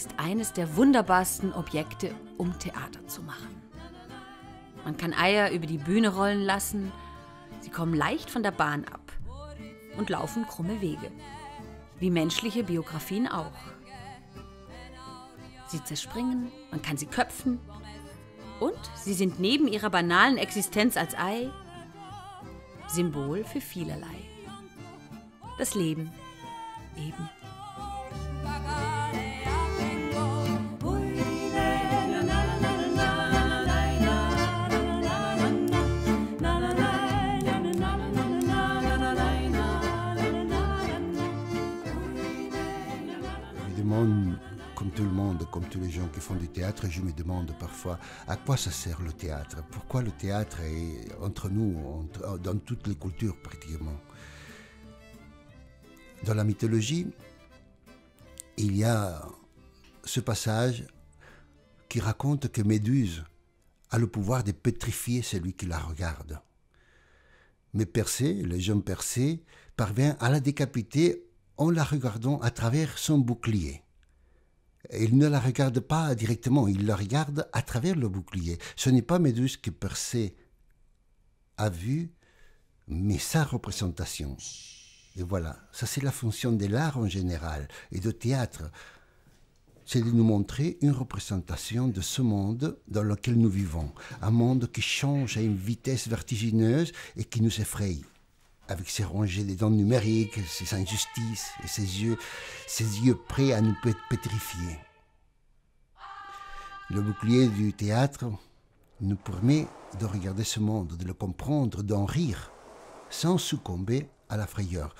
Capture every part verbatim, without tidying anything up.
ist eines der wunderbarsten Objekte, um Theater zu machen. Man kann Eier über die Bühne rollen lassen, sie kommen leicht von der Bahn ab und laufen krumme Wege, wie menschliche Biografien auch. Sie zerspringen, man kann sie köpfen und sie sind neben ihrer banalen Existenz als Ei Symbol für vielerlei. Das Leben eben. Comme tout le monde, comme tous les gens qui font du théâtre, je me demande parfois à quoi ça sert le théâtre. Pourquoi le théâtre est entre nous, entre, dans toutes les cultures pratiquement. Dans la mythologie, il y a ce passage qui raconte que Méduse a le pouvoir de pétrifier celui qui la regarde. Mais Persée, le jeune Persée, parvient à la décapiter en la regardant à travers son bouclier. Il ne la regarde pas directement, il la regarde à travers le bouclier. Ce n'est pas Méduse que Persée a vue, mais sa représentation. Et voilà, ça c'est la fonction de l'art en général et de théâtre. C'est de nous montrer une représentation de ce monde dans lequel nous vivons. Un monde qui change à une vitesse vertigineuse et qui nous effraie. Avec ses rangées de dents numériques, ses injustices et ses yeux, ses yeux prêts à nous pétrifier. Le bouclier du théâtre nous permet de regarder ce monde, de le comprendre, d'en rire, sans succomber à la frayeur.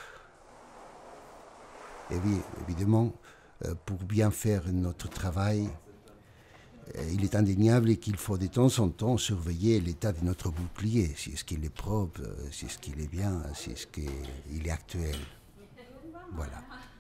Et oui, évidemment, pour bien faire notre travail, il est indéniable qu'il faut de temps en temps surveiller l'état de notre bouclier, si est-ce qu'il est propre, si est-ce qu'il est bien, si est-ce qu'il est actuel. Voilà.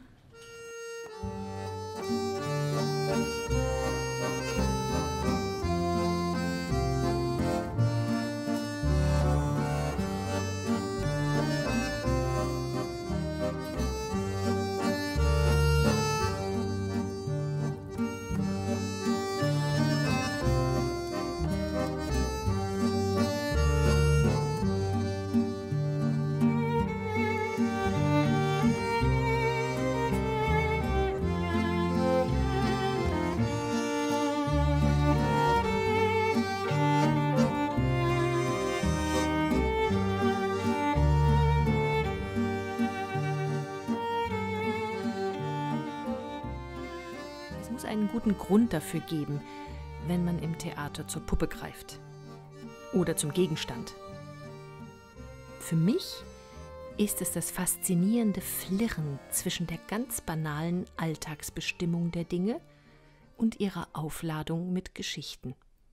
Einen guten Grund dafür geben, wenn man im Theater zur Puppe greift oder zum Gegenstand. Für mich ist es das faszinierende Flirren zwischen der ganz banalen Alltagsbestimmung der Dinge und ihrer Aufladung mit Geschichten.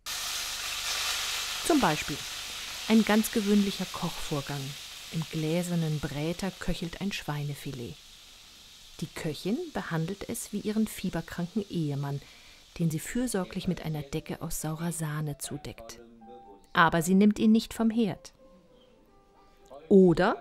Zum Beispiel ein ganz gewöhnlicher Kochvorgang. Im gläsernen Bräter köchelt ein Schweinefilet. Die Köchin behandelt es wie ihren fieberkranken Ehemann, den sie fürsorglich mit einer Decke aus saurer Sahne zudeckt. Aber sie nimmt ihn nicht vom Herd. Oder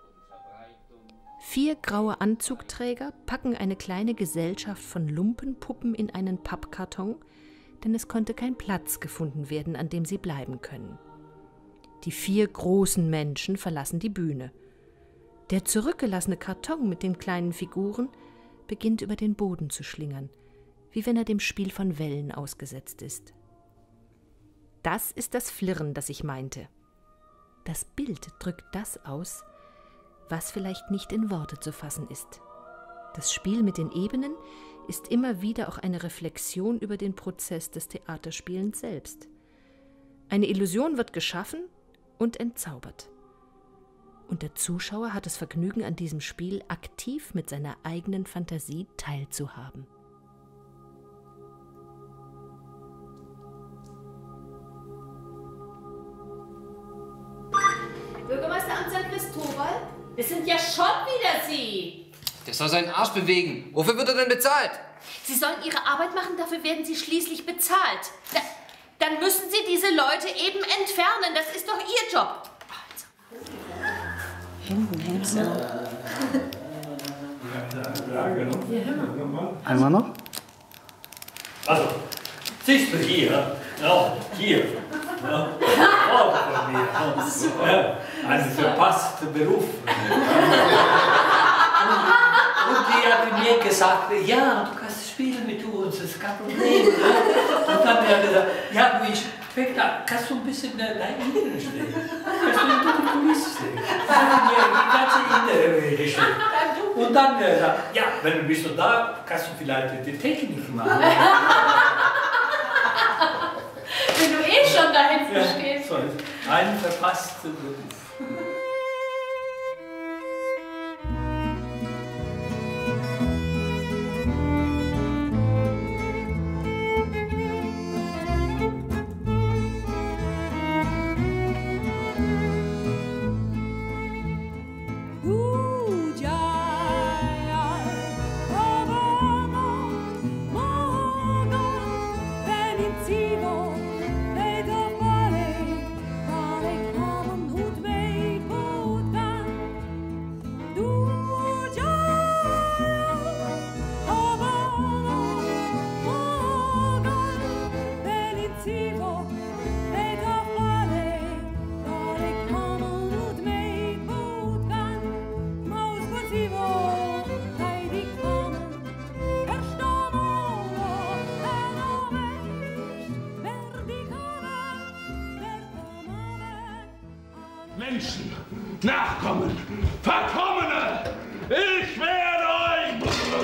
vier graue Anzugträger packen eine kleine Gesellschaft von Lumpenpuppen in einen Pappkarton, denn es konnte kein Platz gefunden werden, an dem sie bleiben können. Die vier großen Menschen verlassen die Bühne. Der zurückgelassene Karton mit den kleinen Figuren beginnt über den Boden zu schlingern, wie wenn er dem Spiel von Wellen ausgesetzt ist. Das ist das Flirren, das ich meinte. Das Bild drückt das aus, was vielleicht nicht in Worte zu fassen ist. Das Spiel mit den Ebenen ist immer wieder auch eine Reflexion über den Prozess des Theaterspielens selbst. Eine Illusion wird geschaffen und entzaubert. Und der Zuschauer hat das Vergnügen an diesem Spiel, aktiv mit seiner eigenen Fantasie teilzuhaben. Bürgermeisteramt Sankt Cristobal? Das sind ja schon wieder Sie! Der soll seinen Arsch bewegen. Wofür wird er denn bezahlt? Sie sollen Ihre Arbeit machen, dafür werden Sie schließlich bezahlt. Da, dann müssen Sie diese Leute eben entfernen. Das ist doch Ihr Job. Hinten, hinten. Einmal noch? Also, siehst du hier, ja, hier, ja, auch von mir, ja, einen verpassten Beruf. Und die hat mir gesagt, ja, du kannst spielen mit uns, das ist kein Problem. Ja. Und dann hat er gesagt, ja, du, ich Spektakel, kannst du ein bisschen dein Innere stehen? Kannst du hinter die Kulisse stehen? Die ganze Innere Rede stehen. Und dann äh, sagt, ja, wenn du bist du da, kannst du vielleicht die Technik machen. Wenn du eh schon da hinten Ja, stehst. so, ein verpasster Beruf. Menschen, Nachkommen, Verkommene, ich werde euch...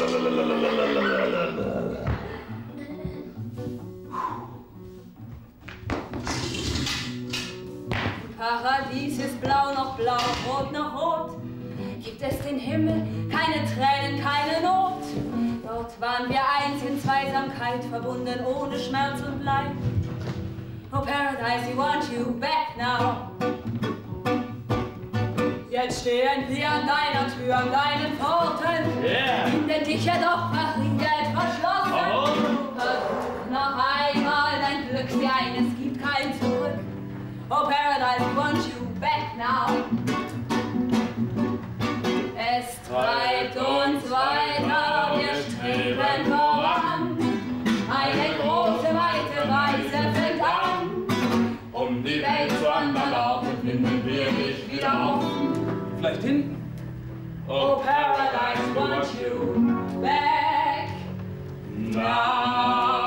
Paradies ist blau noch blau, rot noch rot. Gibt es den Himmel, keine Tränen, keine Not. Dort waren wir eins in Zweisamkeit, verbunden ohne Schmerz und Leid. Oh Paradise, we want you back now. Jetzt stehen wir an deiner Tür, an deinen Pforten, Yeah. finden dich ja doch verriegelt, verschlossen. Oh. Versuch noch einmal dein Glück, sieh ein, es gibt kein Zurück. Oh Paradise, we want you back now. Es treibt uns weiter, wir streben voran. Eine große, weite Reise fängt an. Um die Welt zu anderen Orten finden wir dich wieder offen. Vielleicht hinten? Oh Paradise, want you back now.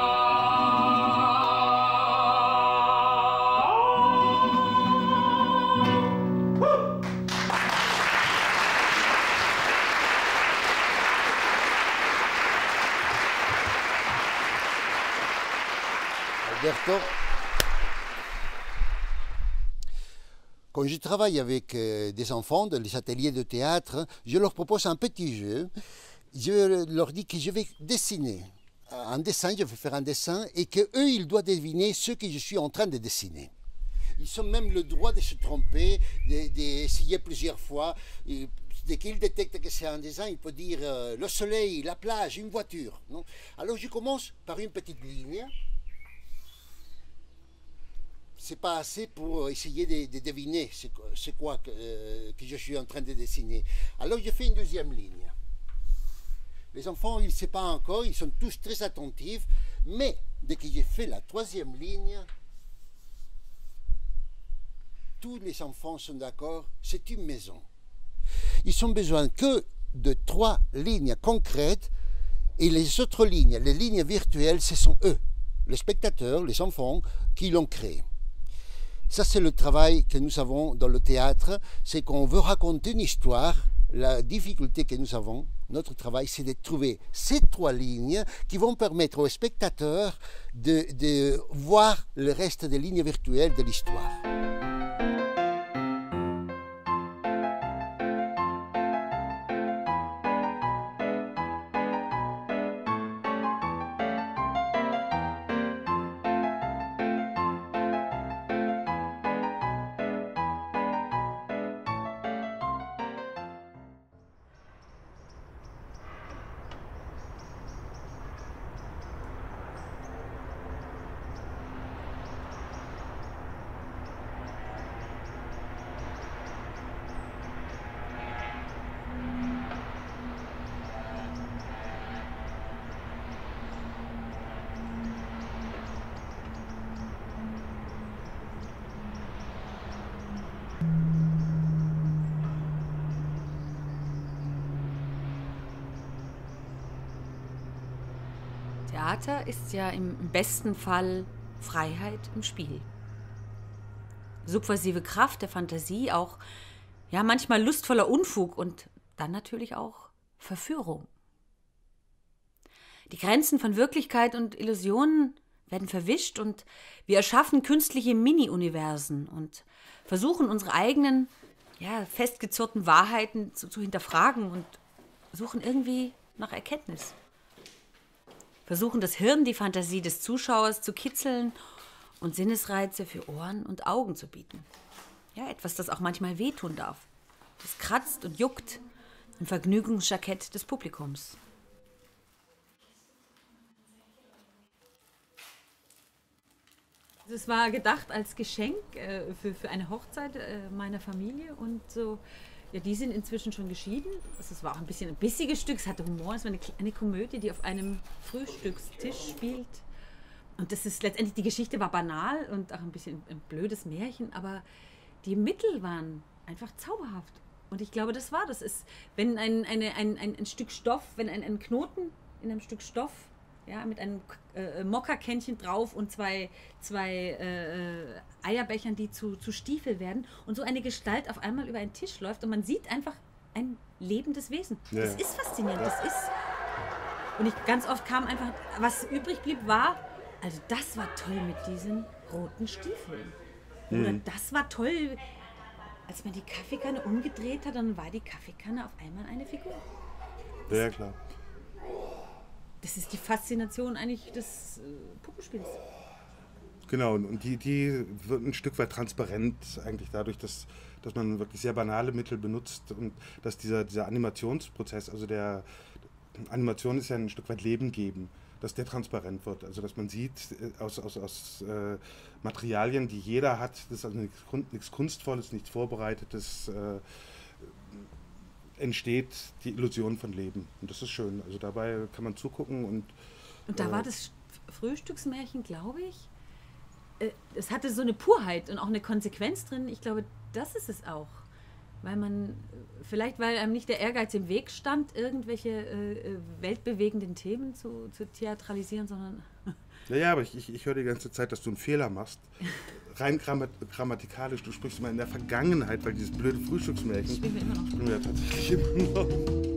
Alberto, quand je travaille avec euh, des enfants dans les ateliers de théâtre, je leur propose un petit jeu. Je leur dis que je vais dessiner un dessin, je vais faire un dessin, et qu'eux, ils doivent deviner ce que je suis en train de dessiner. Ils ont même le droit de se tromper, d'essayer plusieurs fois. Et dès qu'ils détectent que c'est un dessin, il peut dire euh, le soleil, la plage, une voiture. Non? Alors je commence par une petite ligne. C'est pas assez pour essayer de, de deviner c'est quoi que, euh, que je suis en train de dessiner. Alors je fais une deuxième ligne. Les enfants, ils ne savent pas encore, ils sont tous très attentifs, mais dès que j'ai fait la troisième ligne, tous les enfants sont d'accord, c'est une maison. Ils ont besoin que de trois lignes concrètes, et les autres lignes, les lignes virtuelles, ce sont eux, les spectateurs, les enfants, qui l'ont créé. Ça, c'est le travail que nous avons dans le théâtre, c'est qu'on veut raconter une histoire. La difficulté que nous avons, notre travail, c'est de trouver ces trois lignes qui vont permettre aux spectateurs de, de voir le reste des lignes virtuelles de l'histoire. Theater ist ja im besten Fall Freiheit im Spiel. Subversive Kraft der Fantasie, auch ja, manchmal lustvoller Unfug und dann natürlich auch Verführung. Die Grenzen von Wirklichkeit und Illusionen werden verwischt und wir erschaffen künstliche Mini-Universen und versuchen unsere eigenen, ja, festgezurrten Wahrheiten zu, zu hinterfragen und suchen irgendwie nach Erkenntnis. Versuchen das Hirn, die Fantasie des Zuschauers zu kitzeln und Sinnesreize für Ohren und Augen zu bieten. Ja, etwas, das auch manchmal wehtun darf. Das kratzt und juckt im Vergnügungsjackett des Publikums. Es war gedacht als Geschenk äh, für, für eine Hochzeit äh, meiner Familie und so. Ja, die sind inzwischen schon geschieden. Also es war auch ein bisschen ein bissiges Stück, es hatte Humor, es war eine, eine Komödie, die auf einem Frühstückstisch spielt. Und das ist letztendlich, die Geschichte war banal und auch ein bisschen ein blödes Märchen, aber die Mittel waren einfach zauberhaft. Und ich glaube, das war das. Ist, wenn ein, eine, ein, ein, ein Stück Stoff, wenn ein, ein Knoten in einem Stück Stoff, ja, mit einem äh, Mokkakännchen drauf und zwei, zwei äh, Eierbechern, die zu, zu Stiefel werden und so eine Gestalt auf einmal über einen Tisch läuft und man sieht einfach ein lebendes Wesen. Ja. Das ist faszinierend, das ist... Und ich, ganz oft kam einfach, was übrig blieb, war, also das war toll mit diesen roten Stiefeln. Mhm. Oder das war toll, als man die Kaffeekanne umgedreht hat, dann war die Kaffeekanne auf einmal eine Figur. Das, ja, klar. Das ist die Faszination eigentlich des äh, Puppenspiels. Genau, und die, die wird ein Stück weit transparent eigentlich dadurch, dass, dass man wirklich sehr banale Mittel benutzt und dass dieser, dieser Animationsprozess, also der Animation ist ja ein Stück weit Leben geben, dass der transparent wird. Also dass man sieht, aus, aus, aus äh, Materialien, die jeder hat, das ist also nichts, nichts Kunstvolles, nichts Vorbereitetes, äh, entsteht die Illusion von Leben. Und das ist schön. Also dabei kann man zugucken. Und, und da äh, war das Frühstücksmärchen, glaube ich, äh, es hatte so eine Purheit und auch eine Konsequenz drin. Ich glaube, das ist es auch. Weil man, vielleicht weil einem nicht der Ehrgeiz im Weg stand, irgendwelche äh, weltbewegenden Themen zu, zu theatralisieren, sondern... Ja, ja, aber ich, ich, ich höre die ganze Zeit, dass du einen Fehler machst. Rein grammat grammatikalisch, du sprichst immer in der Vergangenheit, weil dieses blöde Frühstücksmärchen... Das spielen wir immer noch. Spielen wir tatsächlich immer noch.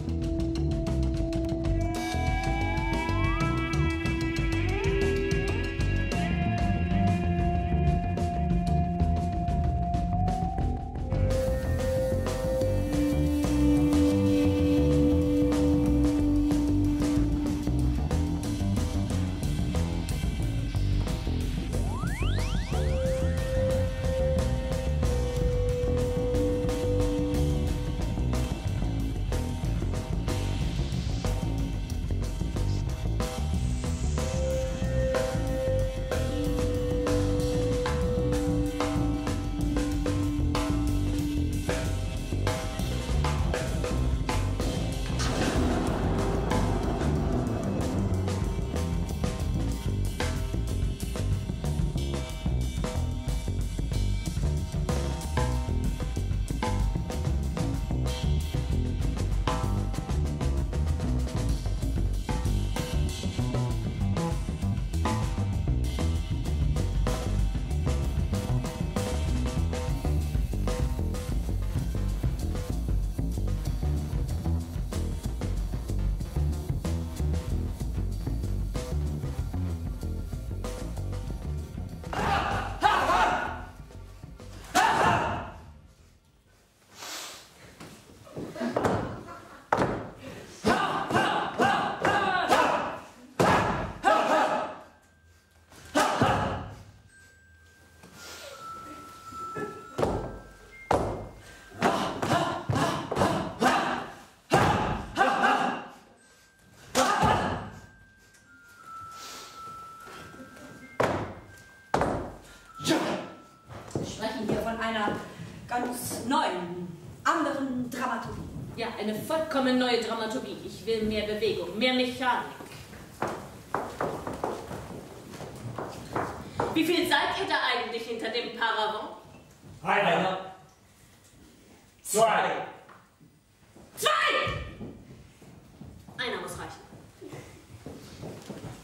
Ganz neuen, anderen Dramaturgie. Ja, eine vollkommen neue Dramaturgie. Ich will mehr Bewegung, mehr Mechanik. Wie viel seid ihr da eigentlich hinter dem Paravent? Einer. Zwei. Zwei! Einer muss reichen.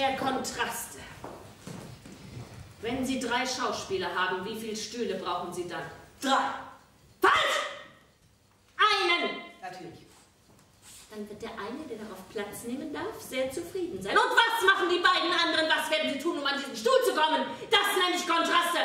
der Kontraste. Wenn Sie drei Schauspieler haben, wie viele Stühle brauchen Sie dann? Drei. Falsch! Einen! Natürlich. Dann wird der eine, der darauf Platz nehmen darf, sehr zufrieden sein. Und was machen die beiden anderen? Was werden sie tun, um an diesen Stuhl zu kommen? Das nenne ich Kontraste.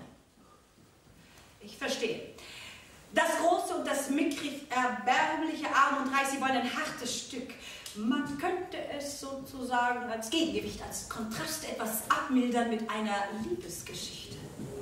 Ich verstehe. Das große und das mickrig erbärmliche, arm und reich, sie wollen ein hartes Stück. Man könnte es sozusagen als Gegengewicht, als Kontrast etwas abmildern mit einer Liebesgeschichte.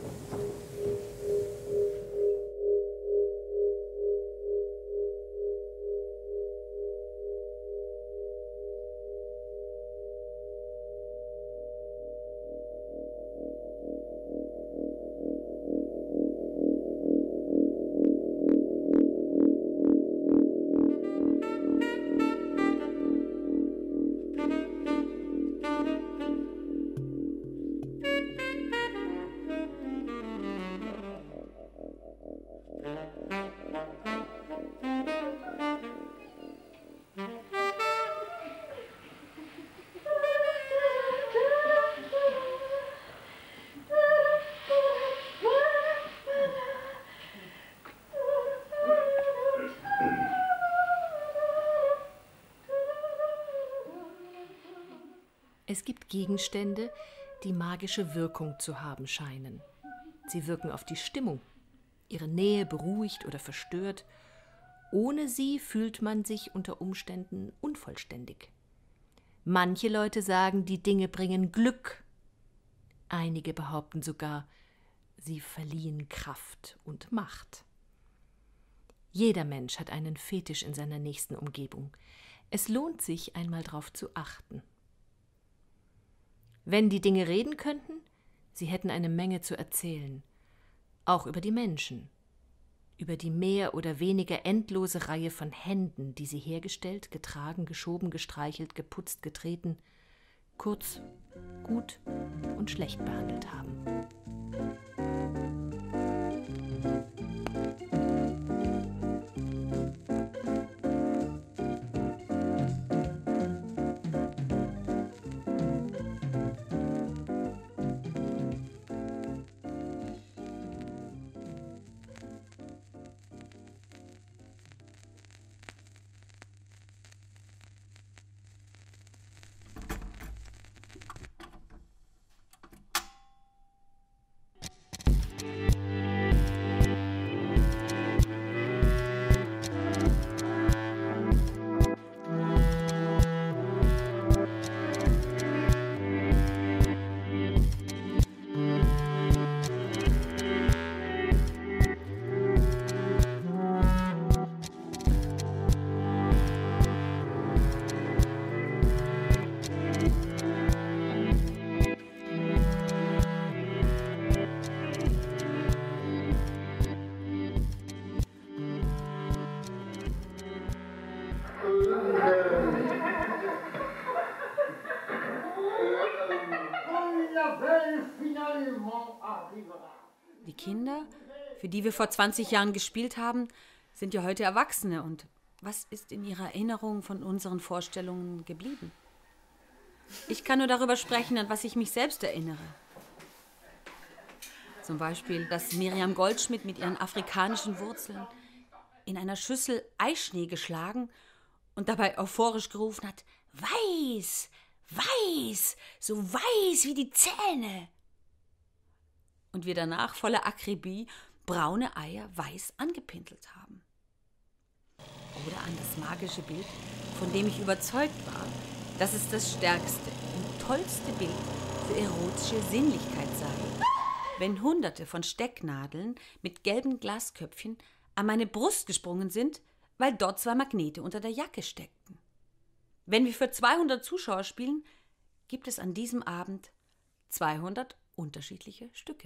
Es gibt Gegenstände, die magische Wirkung zu haben scheinen. Sie wirken auf die Stimmung. Ihre Nähe beruhigt oder verstört. Ohne sie fühlt man sich unter Umständen unvollständig. Manche Leute sagen, die Dinge bringen Glück. Einige behaupten sogar, sie verliehen Kraft und Macht. Jeder Mensch hat einen Fetisch in seiner nächsten Umgebung. Es lohnt sich, einmal darauf zu achten. Wenn die Dinge reden könnten, sie hätten eine Menge zu erzählen. Auch über die Menschen. Über die mehr oder weniger endlose Reihe von Händen, die sie hergestellt, getragen, geschoben, gestreichelt, geputzt, getreten, kurz, gut und schlecht behandelt haben. Die Kinder, für die wir vor zwanzig Jahren gespielt haben, sind ja heute Erwachsene. Und was ist in ihrer Erinnerung von unseren Vorstellungen geblieben? Ich kann nur darüber sprechen, an was ich mich selbst erinnere. Zum Beispiel, dass Miriam Goldschmidt mit ihren afrikanischen Wurzeln in einer Schüssel Eischnee geschlagen und dabei euphorisch gerufen hat: Weiß, weiß, so weiß wie die Zähne. Und wir danach voller Akribie braune Eier weiß angepintelt haben. Oder an das magische Bild, von dem ich überzeugt war, dass es das stärkste und tollste Bild für erotische Sinnlichkeit sei, wenn Hunderte von Stecknadeln mit gelben Glasköpfchen an meine Brust gesprungen sind, weil dort zwei Magnete unter der Jacke steckten. Wenn wir für zweihundert Zuschauer spielen, gibt es an diesem Abend zweihundert unterschiedliche Stücke.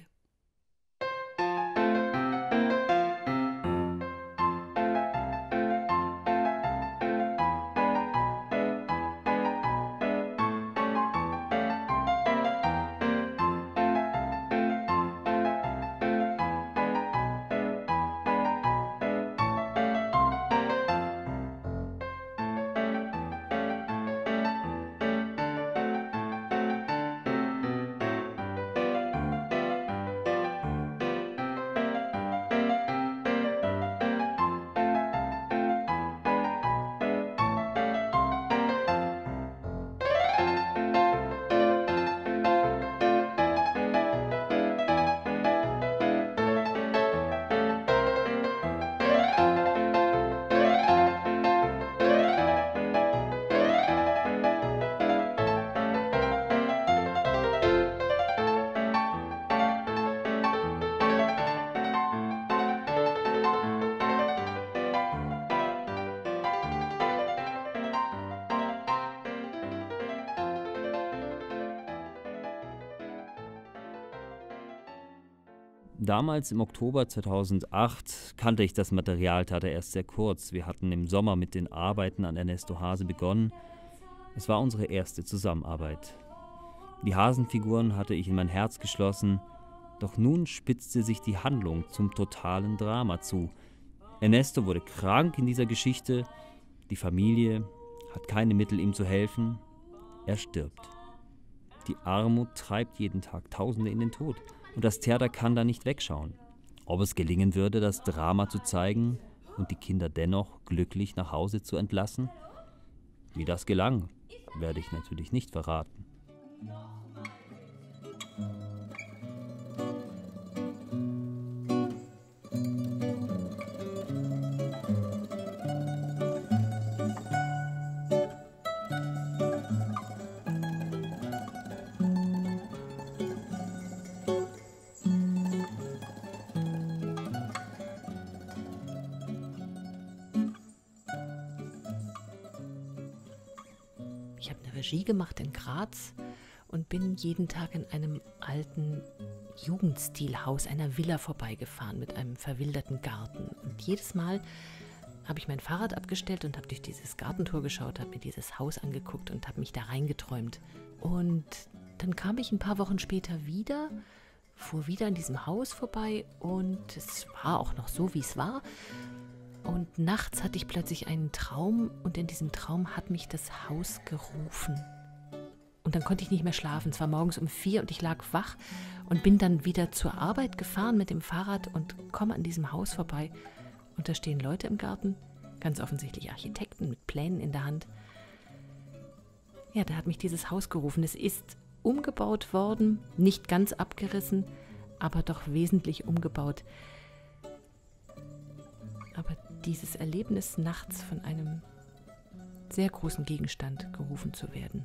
Damals im Oktober zweitausendacht kannte ich das Materialtheater erst sehr kurz. Wir hatten im Sommer mit den Arbeiten an Ernesto Hase begonnen. Es war unsere erste Zusammenarbeit. Die Hasenfiguren hatte ich in mein Herz geschlossen, doch nun spitzte sich die Handlung zum totalen Drama zu. Ernesto wurde krank in dieser Geschichte, die Familie hat keine Mittel, ihm zu helfen, er stirbt. Die Armut treibt jeden Tag Tausende in den Tod und das Theater kann da nicht wegschauen. Ob es gelingen würde, das Drama zu zeigen und die Kinder dennoch glücklich nach Hause zu entlassen? Wie das gelang, werde ich natürlich nicht verraten. Ich habe eine Regie gemacht in Graz und bin jeden Tag in einem alten Jugendstilhaus, einer Villa vorbeigefahren mit einem verwilderten Garten. Und jedes Mal habe ich mein Fahrrad abgestellt und habe durch dieses Gartentor geschaut, habe mir dieses Haus angeguckt und habe mich da reingeträumt. Und dann kam ich ein paar Wochen später wieder, fuhr wieder an diesem Haus vorbei und es war auch noch so, wie es war. Und nachts hatte ich plötzlich einen Traum und in diesem Traum hat mich das Haus gerufen. Und dann konnte ich nicht mehr schlafen. Es war morgens um vier und ich lag wach und bin dann wieder zur Arbeit gefahren mit dem Fahrrad und komme an diesem Haus vorbei. Und da stehen Leute im Garten, ganz offensichtlich Architekten mit Plänen in der Hand. Ja, da hat mich dieses Haus gerufen. Es ist umgebaut worden, nicht ganz abgerissen, aber doch wesentlich umgebaut. Aber dieses Erlebnis, nachts von einem sehr großen Gegenstand gerufen zu werden.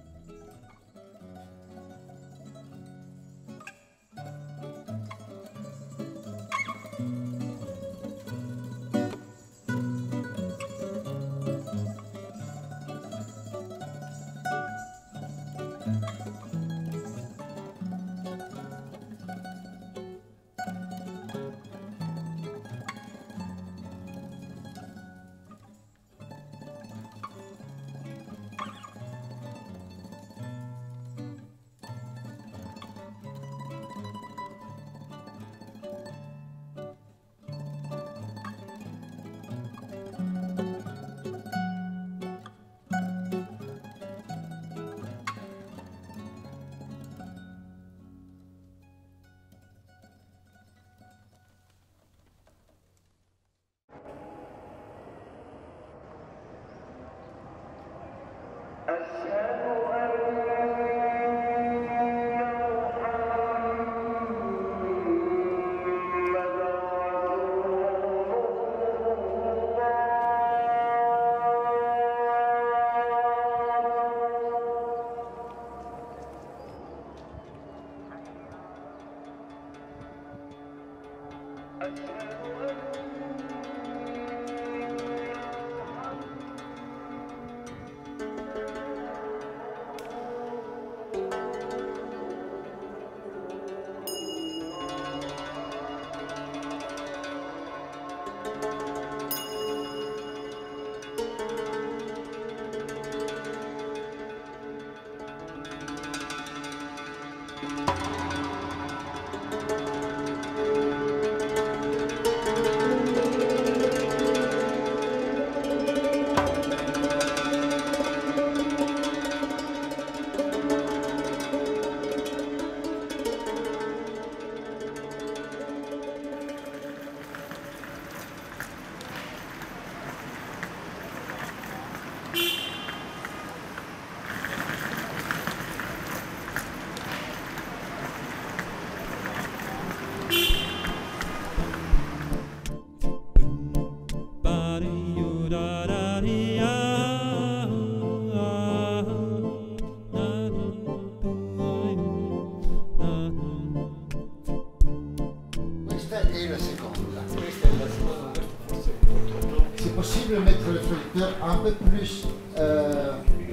Un peu plus. Euh...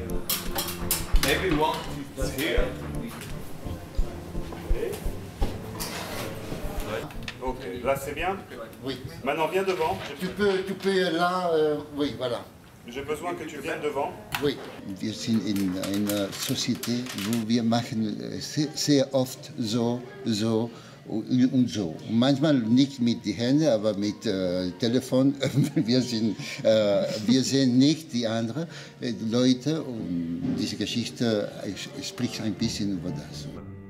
Everyone is here. Ok, là c'est bien. Oui. Maintenant viens devant. Tu peux, tu peux là, euh, oui, voilà. J'ai besoin que tu viennes devant. Oui. Wir sind in einer Société, wo wir machen sehr, sehr oft so, so und so. Manchmal nicht mit den Händen, aber mit äh, Telefon. Wir, sind, äh, wir sehen nicht die anderen äh, Leute und diese Geschichte äh, spricht ein bisschen über das.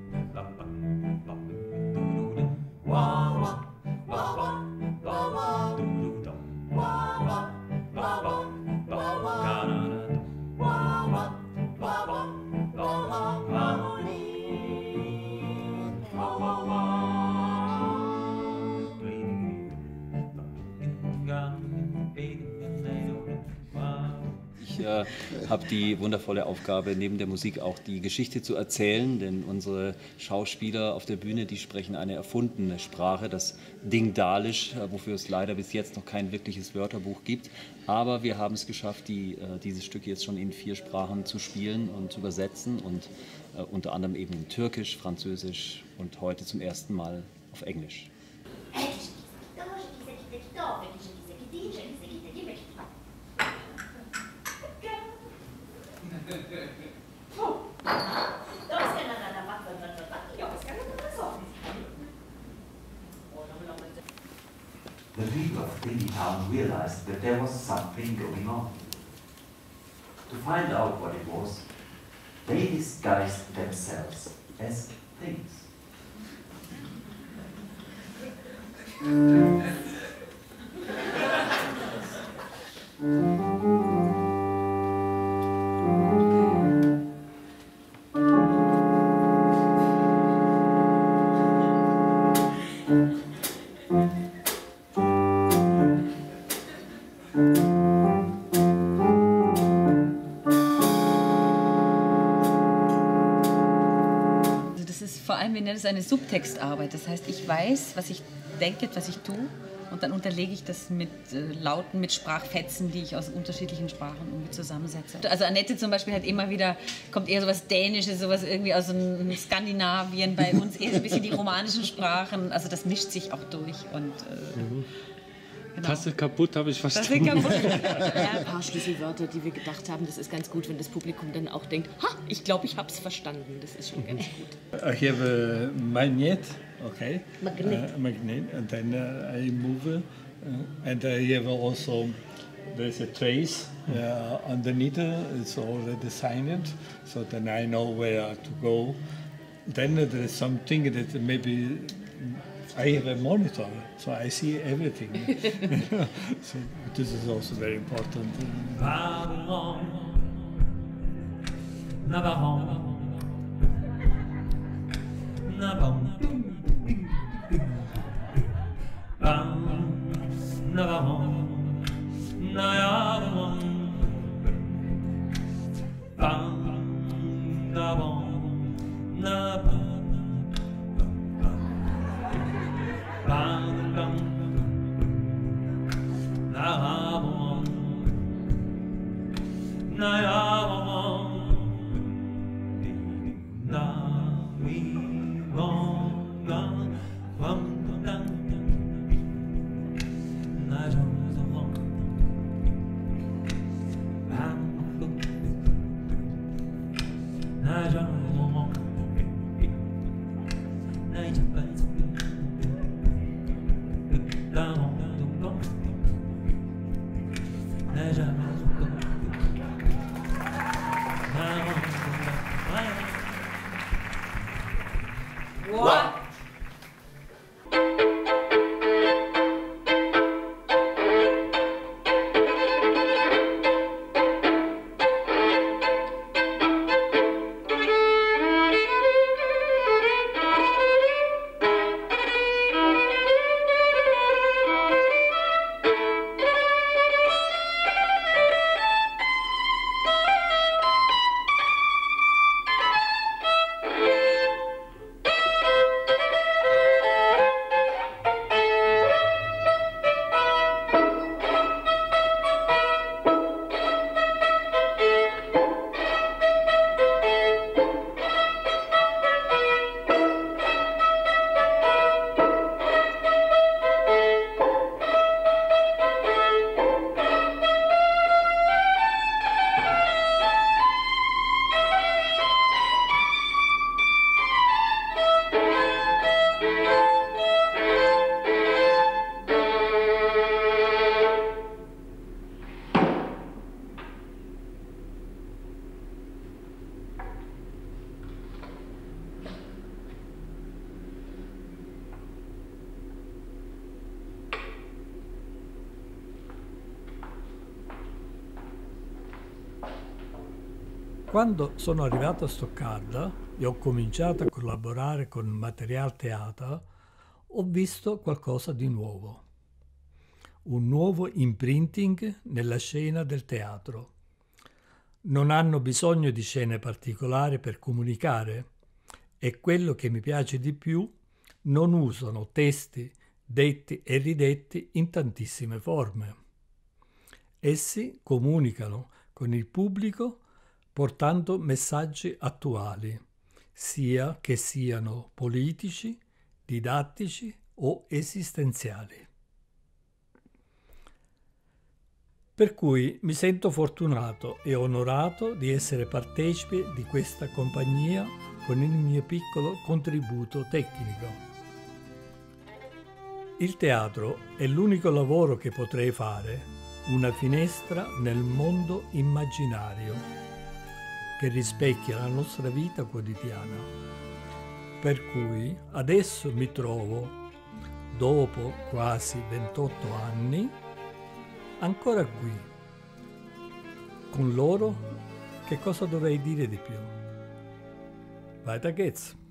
Ich äh, habe die wundervolle Aufgabe, neben der Musik auch die Geschichte zu erzählen, denn unsere Schauspieler auf der Bühne, die sprechen eine erfundene Sprache, das Dingdalisch, äh, wofür es leider bis jetzt noch kein wirkliches Wörterbuch gibt. Aber wir haben es geschafft, die, äh, dieses Stück jetzt schon in vier Sprachen zu spielen und zu übersetzen und äh, unter anderem eben in Türkisch, Französisch und heute zum ersten Mal auf Englisch. The people of Trinity Town realized that there was something going on. To find out what it was, they disguised themselves as things. Wir nennen es eine Subtextarbeit. Das heißt, ich weiß, was ich denke, was ich tue, und dann unterlege ich das mit äh, Lauten, mit Sprachfetzen, die ich aus unterschiedlichen Sprachen irgendwie zusammensetze. Also Annette zum Beispiel hat immer wieder, kommt eher so was Dänisches, sowas irgendwie aus um Skandinavien, bei uns eher so ein bisschen die romanischen Sprachen. Also das mischt sich auch durch. Und, äh, mhm. Genau. Tasse kaputt, habe ich verstanden. Tasse kaputt. Ja, ein paar Schlüsselwörter, die wir gedacht haben, das ist ganz gut, wenn das Publikum dann auch denkt, ha, ich glaube, ich habe es verstanden. Das ist schon ganz gut. I have a magnet, okay? Magnet. Uh, magnet, and then uh, I move, uh, and I have also, there's a trace uh, underneath, it's already designed, so then I know where to go. Then uh, there's something that maybe I have a monitor, so I see everything. So this is also very important. Babylon, Navarone, Navarone, Navarone, Navarone, Navarone. What? Quando sono arrivato a Stoccarda e ho cominciato a collaborare con Material Theater, ho visto qualcosa di nuovo. Un nuovo imprinting nella scena del teatro. Non hanno bisogno di scene particolari per comunicare e quello che mi piace di più, non usano testi detti e ridetti in tantissime forme. Essi comunicano con il pubblico portando messaggi attuali, sia che siano politici, didattici o esistenziali. Per cui mi sento fortunato e onorato di essere partecipe di questa compagnia con il mio piccolo contributo tecnico. Il teatro è l'unico lavoro che potrei fare, una finestra nel mondo immaginario che rispecchia la nostra vita quotidiana. Per cui adesso mi trovo, dopo quasi ventotto anni, ancora qui. Con loro che cosa dovrei dire di più? Weiter geht's.